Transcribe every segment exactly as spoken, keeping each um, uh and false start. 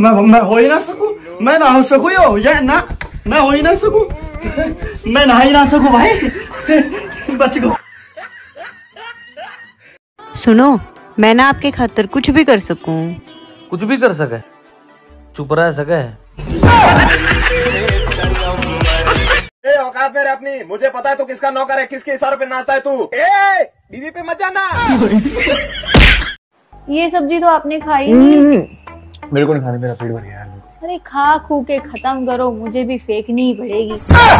मैं मैं हो ही ना सकूं, मैं ना हो सकूं यो या ना मैं हो ही ना सकूं, मैं नहा ही ना सकूं भाई। बच गो। सुनो, मैं ना आपके खातिर कुछ भी कर सकूं। कुछ भी कर सके? चुप रह सके? ए औकात में अपनी, मुझे पता है तू किसका नौकर है, किसके इशारों पे नाचता है तू। ए बीवी पे मत जाना। ये सब्जी तो आपने खाई नहीं। मेरे को नहीं खाने, मेरा पेट भर गया यार। अरे खा खू के खत्म करो, मुझे भी फेंकनी ही पड़ेगी।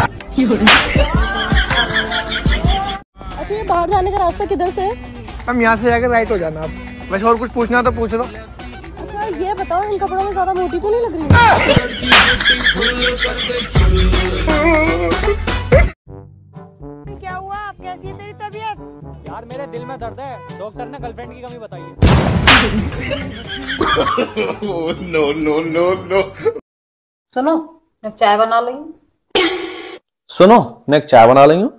अच्छा, ये बाहर जाने का रास्ता किधर से है? हम यहाँ से जाकर राइट हो जाना। आप वैसे और कुछ पूछना तो पूछ लो। अच्छा ये बताओ, इन कपड़ों में ज्यादा मोटी तो नहीं लग रही? क्या हुआ? आप कैसी है तेरी तबीयत? यार मेरे दिल में दर्द है, डॉक्टर ने गर्लफ्रेंड की कमी बताई है। No no no no. सुनो, मैं चाय बना लेंगे। सुनो, मैं एक चाय बना लेंगे।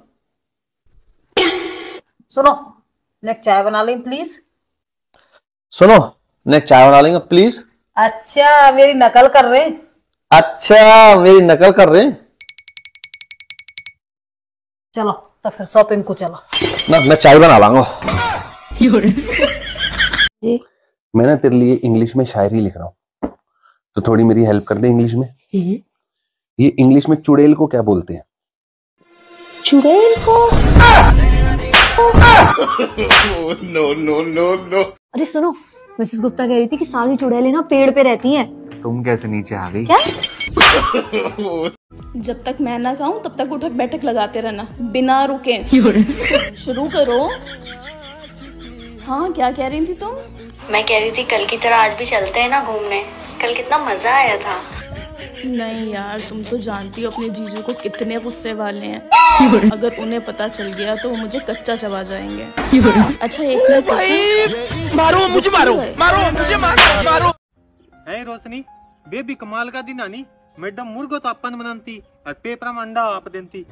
सुनो, मैं चाय बना लें प्लीज। सुनो, मैं एक चाय बना लेंगे प्लीज। अच्छा, मेरी नकल कर रहे हैं? अच्छा, मेरी नकल कर रहे हैं। चलो तो फिर शॉपिंग को चलो ना, मैं चाय बना लाऊंगा। मैं ना तेरे लिए इंग्लिश में शायरी लिख रहा हूँ, तो थोड़ी मेरी हेल्प कर दे इंग्लिश में। ये इंग्लिश में चुड़ैल को क्या बोलते हैं? चुड़ैल को? No no no no. अरे सुनो, मिसेस गुप्ता कह रही थी कि सारी चुड़ैलें ना पेड़ पे रहती हैं। तुम कैसे नीचे आ गई? क्या? जब तक मैं ना कहूँ तब तक उठक बैठक लगाते रहना बिना रुके। शुरू करो। हाँ, क्या कह रही थी तुम? मैं कह रही थी कल की तरह आज भी चलते हैं ना घूमने, कल कितना मजा आया था। नहीं यार, तुम तो जानती हो अपने जीजू को कितने गुस्से वाले हैं। अगर उन्हें पता चल गया तो वो मुझे कच्चा चबा जाएंगे। अच्छा एक मिनट, मारो मुझे, मारो मारो मुझे, मारो मारो। है रोशनी, बेबी कमाल का दिन आनी। मैडम मुर्गो तो अपन बनाती और पेपर में अंडा आप देती।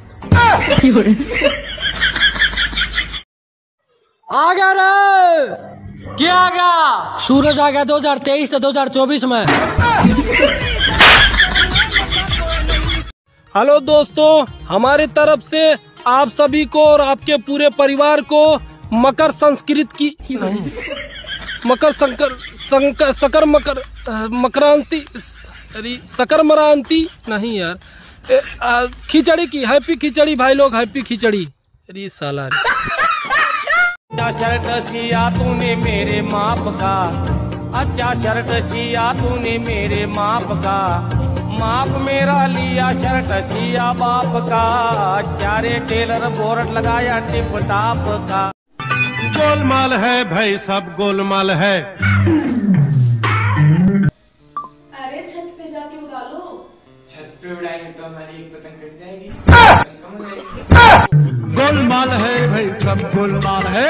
आ गया रे। क्या आ गया? सूरज आ गया दो हज़ार तेईस से दो हज़ार चौबीस में। हेलो दोस्तों, हमारे तरफ से आप सभी को और आपके पूरे परिवार को मकर संस्कृति की नहीं, मकर संकर संकर सकर मकर मकरांति अरे सकरमरांति नहीं यार, ए, आ, खिचड़ी की हैप्पी खिचड़ी भाई लोग, हैप्पी खिचड़ी। अरे साला अच्छा शर्ट सिया तूने मेरे माप का, अच्छा शर्ट सिया तूने मेरे माप का, माप मेरा लिया शर्ट सिया बाप का, चारे टेलर बोर्ड लगाया टिप टाप का। गोलमाल है भाई, सब गोलमाल है। अरे छत पे जाके उड़ा लो। छत पे उड़ाएंगे तो हमारी एक पतंग कट जाएगी। गोलमाल है भाई, सब गोलमाल है।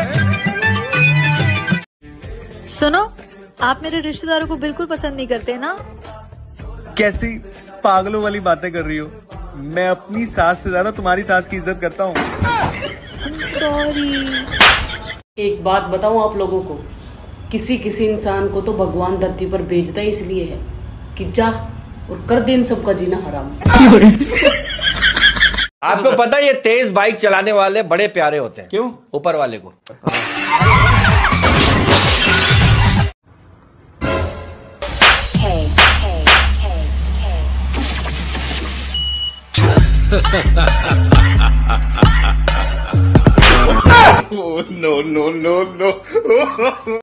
सुनो, आप मेरे रिश्तेदारों को बिल्कुल पसंद नहीं करते ना? कैसी पागलों वाली बातें कर रही हो? मैं अपनी सास से ज्यादा तुम्हारी सास की इज्जत करता हूँ। सॉरी। एक बात बताऊं आप लोगों को, किसी किसी इंसान को तो भगवान धरती पर भेजता ही इसलिए है कि जा और कर दे इन सबका जीना हराम। आपको पता है ये तेज बाइक चलाने वाले बड़े प्यारे होते हैं। क्यों? ऊपर वाले को। No no no no.